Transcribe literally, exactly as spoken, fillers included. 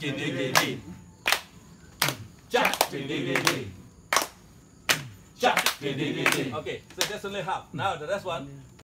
giddy giddy. Jack giddy giddy. Jack giddy giddy. Okay, so that's only half. Now the rest one.